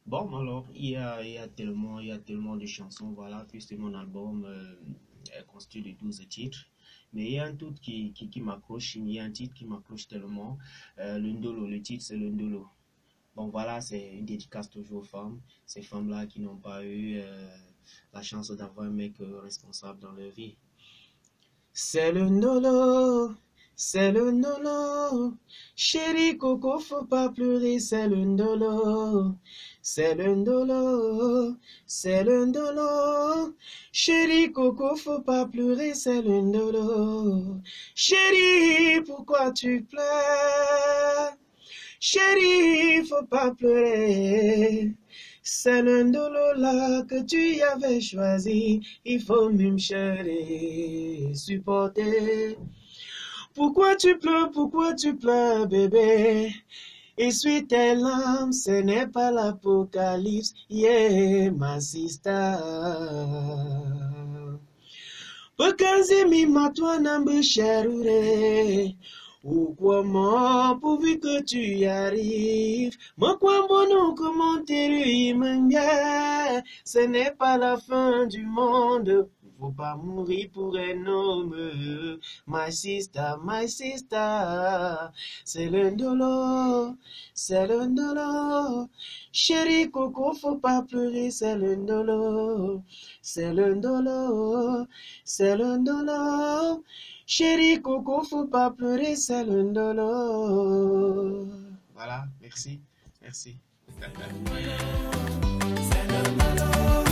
Bon, alors, il y a tellement de chansons, voilà, puisque mon album est constitué de 12 titres. Mais il y a un truc qui m'accroche, il y a un titre qui m'accroche tellement. Le Ndolo, le titre c'est le Ndolo. Bon, voilà, c'est une dédicace toujours aux femmes, ces femmes-là qui n'ont pas eu la chance d'avoir un mec responsable dans leur vie. C'est le Ndolo, c'est le Ndolo. Chérie Coco, faut pas pleurer, c'est le Ndolo. C'est le Ndolo, c'est le Ndolo. Chérie Coco, faut pas pleurer, c'est le Ndolo. Chérie, pourquoi tu pleures? Chérie, faut pas pleurer. C'est le Ndolo là que tu y avais choisi. Il faut même chérir, supporter. Pourquoi tu pleures, bébé? Essuie tes larmes, ce n'est pas l'apocalypse, yeah, ma sister. Pekazi mi matwa nambe cherure. Ou comment, pourvu que tu y arrives. Moi, quoi, bon, comment t'es ce n'est pas la fin du monde. Faut pas mourir pour un homme. My sister, c'est le Ndolo, c'est le Ndolo. Chérie Coco, faut pas pleurer, c'est le Ndolo, c'est le Ndolo, c'est le Ndolo. Chérie Coco, faut pas pleurer, c'est le Ndolo. Voilà, merci, merci. C'est le Ndolo.